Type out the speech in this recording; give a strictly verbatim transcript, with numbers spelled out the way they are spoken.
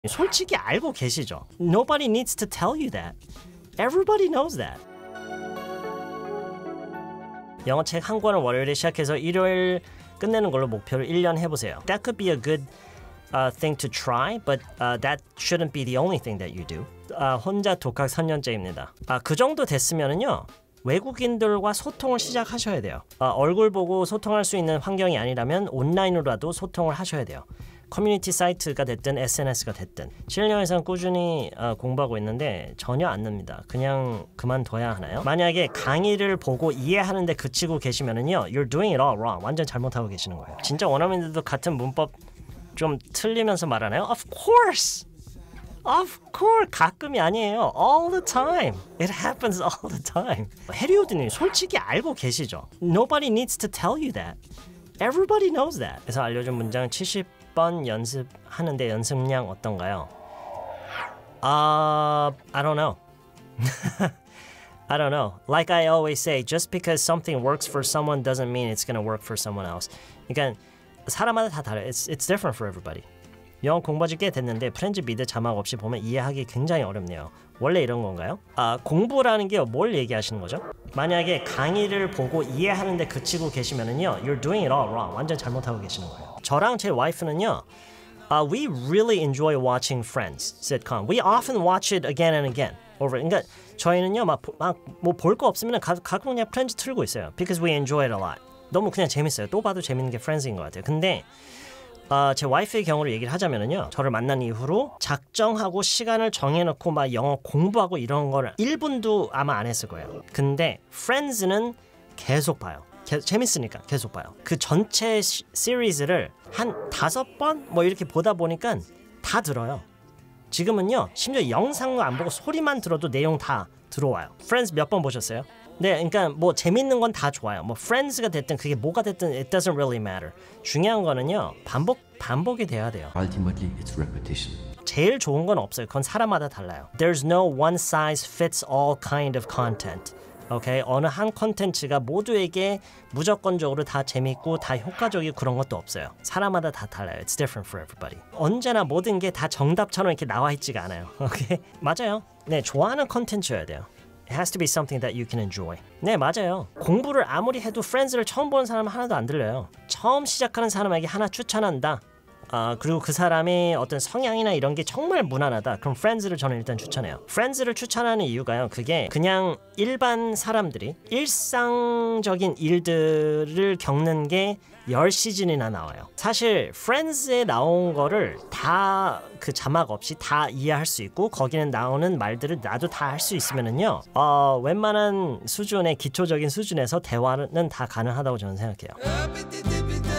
솔직히 알고 계시죠? Nobody needs to tell you that. Everybody knows that. 영어 책 한 권을 월요일에 시작해서 일요일 끝내는 걸로 목표를 일 년 해보세요. That could be a good uh, thing to try, but uh, that shouldn't be the only thing that you do. Uh, 혼자 독학 삼 년째입니다. Uh, 그 정도 됐으면은요. 외국인들과 소통을 시작하셔야 돼요. 어, 얼굴 보고 소통할 수 있는 환경이 아니라면 온라인으로라도 소통을 하셔야 돼요. 커뮤니티 사이트가 됐든 에스엔에스가 됐든 칠 년 이상 꾸준히 어, 공부하고 있는데 전혀 안 늡니다. 그냥 그만둬야 하나요? 만약에 강의를 보고 이해하는데 그치고 계시면은요 You're doing it all wrong. 완전 잘못하고 계시는 거예요. 진짜 원어민들도 같은 문법 좀 틀리면서 말하나요? Of course! Of course! 가끔이 아니에요. All the time. It happens all the time. 해리우드님 솔직히 알고 계시죠? Nobody needs to tell you that. Everybody knows that. 그래서 알려준 문장 칠십 번 연습하는데 연습량 어떤가요? Uh, I don't know. I don't know. Like I always say, just because something works for someone doesn't mean it's going to work for someone else. 그러니까 사람마다 다 달라요. It's, it's different for everybody. 영어 공부하지 꽤 됐는데 프렌즈 미드 자막 없이 보면 이해하기 굉장히 어렵네요. 원래 이런 건가요? 아, 공부라는 게 뭘 얘기하시는 거죠? 만약에 강의를 보고 이해하는데 그치고 계시면은요 You're doing it all wrong. 완전 잘못하고 계시는 거예요. 저랑 제 와이프는요 uh, We really enjoy watching Friends sitcom. We often watch it again and again. Over. 그러니까 저희는요 막 뭐 볼 거 없으면 가, 가끔 그냥 프렌즈 틀고 있어요. Because we enjoy it a lot. 너무 그냥 재밌어요. 또 봐도 재밌는 게 Friends인 것 같아요. 근데 어, 제 와이프의 경우를 얘기를 하자면은요 저를 만난 이후로 작정하고 시간을 정해놓고 막 영어 공부하고 이런 거를 일 분도 아마 안 했을 거예요. 근데 Friends는 계속 봐요. 게, 재밌으니까 계속 봐요. 그 전체 시, 시리즈를 한 다섯 번 뭐 이렇게 보다 보니까 다 들어요. 지금은요 심지어 영상도 안 보고 소리만 들어도 내용 다 들어와요. Friends 몇 번 보셨어요? 네, 그러니까 뭐 재밌는 건 다 좋아요. 뭐 Friends가 됐든 그게 뭐가 됐든 it doesn't really matter. 중요한 거는요 반복 반복이 돼야 돼요. Ultimately, it's repetition. 제일 좋은 건 없어요. 그건 사람마다 달라요. There's no one size fits all kind of content. 오케이? 어느 한 콘텐츠가 모두에게 무조건적으로 다 재밌고 다 효과적이고 그런 것도 없어요. 사람마다 다 달라요. It's different for everybody. 언제나 모든 게 다 정답처럼 이렇게 나와 있지가 않아요. 오케이? 맞아요. 네, 좋아하는 콘텐츠여야 돼요. It has to be something that you can enjoy. 네, 맞아요. 공부를 아무리 해도 Friends를 처음 보는 사람은 하나도 안 들려요. 처음 시작하는 사람에게 하나 추천한다. 아, 그리고 그 사람의 어떤 성향이나 이런 게 정말 무난하다. 그럼 Friends를 저는 일단 추천해요. Friends를 추천하는 이유가요. 그게 그냥 일반 사람들이 일상적인 일들을 겪는 게 열 시즌이나 나와요. 사실 Friends에 나온 거를 다 그 자막 없이 다 이해할 수 있고 거기는 나오는 말들을 나도 다 할 수 있으면은요 어, 웬만한 수준의 기초적인 수준에서 대화는 다 가능하다고 저는 생각해요.